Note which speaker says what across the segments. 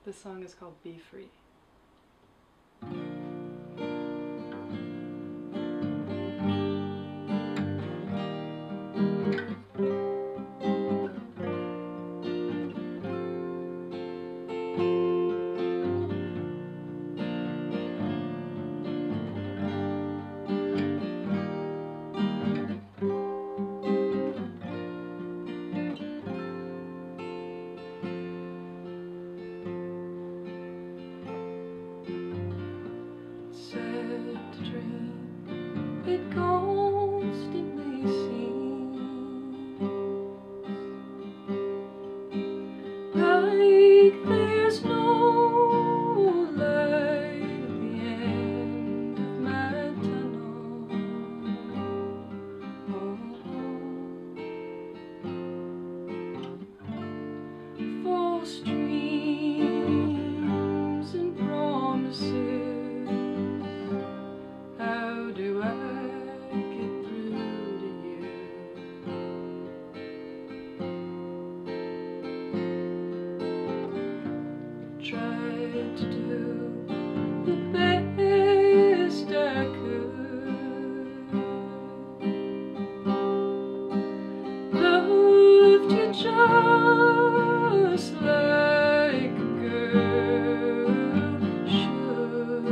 Speaker 1: This song is called Be Free. It constantly seems like there's no light at the end of my tunnel. False dreams and promises, how do I get through to you? Tried to do the best I could, loved you just like a girl should.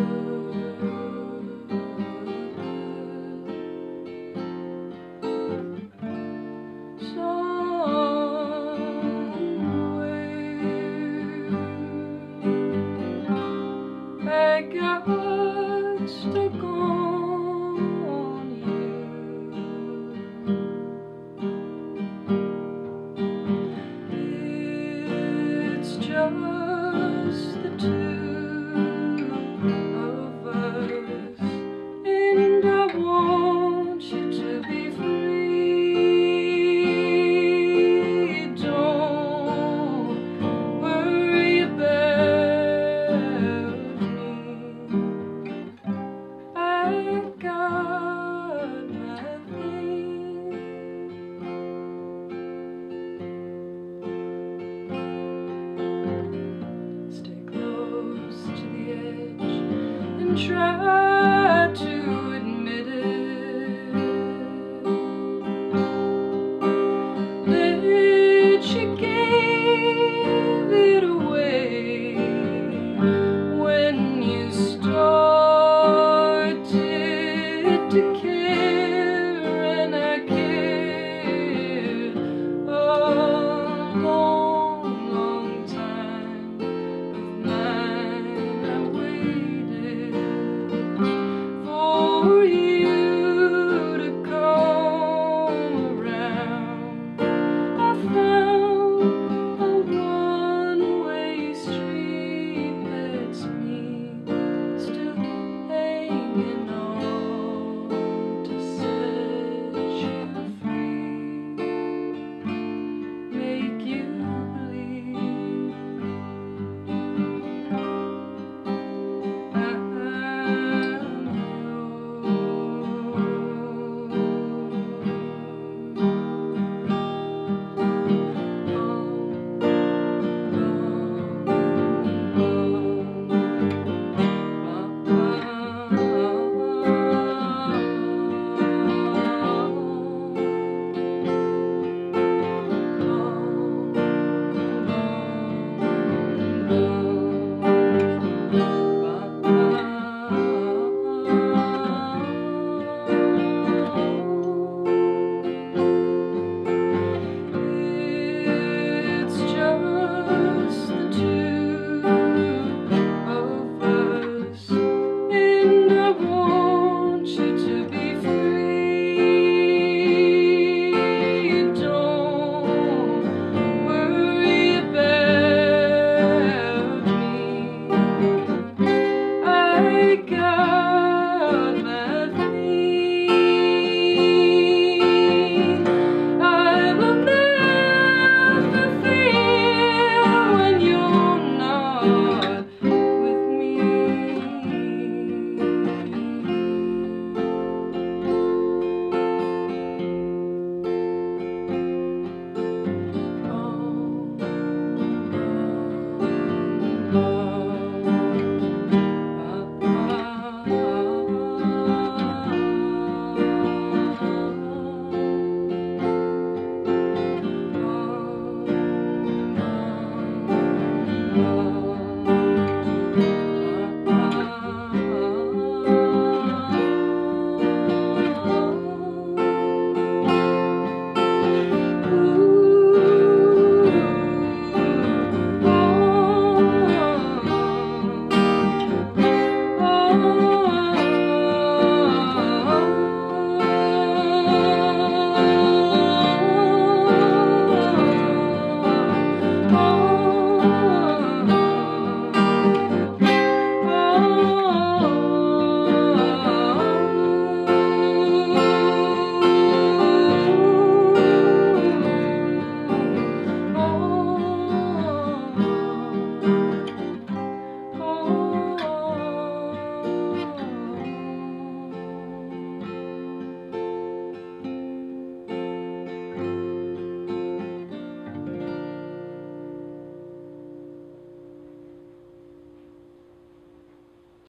Speaker 1: I got stuck on you. It's just the two of us, and I want you to be free. Don't worry about I got my thing. Stay close to the edge and try